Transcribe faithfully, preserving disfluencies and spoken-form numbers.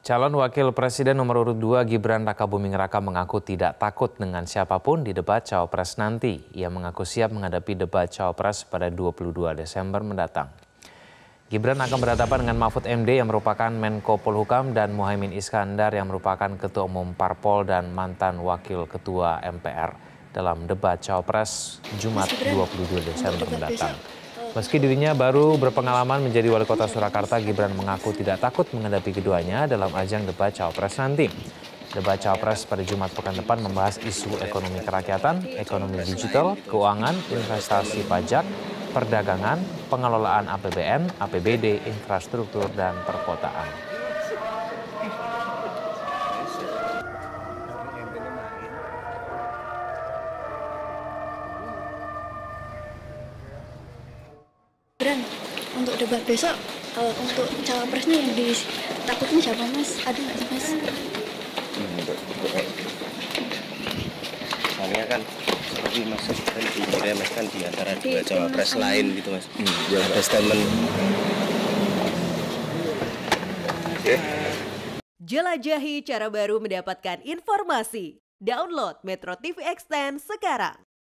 Calon Wakil Presiden nomor urut dua Gibran Rakabuming Raka mengaku tidak takut dengan siapapun di debat Cawapres nanti. Ia mengaku siap menghadapi debat Cawapres pada dua puluh dua Desember mendatang. Gibran akan berhadapan dengan Mahfud M D yang merupakan Menko Polhukam dan Muhaimin Iskandar yang merupakan Ketua Umum Parpol dan mantan Wakil Ketua M P R dalam debat Cawapres Jumat dua puluh dua Desember mendatang. Meski dirinya baru berpengalaman menjadi wali kota Surakarta, Gibran mengaku tidak takut menghadapi keduanya dalam ajang debat Cawapres nanti. Debat Cawapres pada Jumat pekan depan membahas isu ekonomi kerakyatan, ekonomi digital, keuangan, investasi pajak, perdagangan, pengelolaan A P B N, A P B D, infrastruktur, dan perkotaan. Gibran, untuk debat besok, uh, untuk cawapresnya yang ditakutnya siapa mas? Ada nggak sih mas? Hmm, untuk, untuk, soalnya kan seperti mas kan di mas kan di antara dua cawapres lain gitu mas. Hmm, ya, ada statement. Okay. Jelajahi cara baru mendapatkan informasi. Download Metro T V Extend sekarang.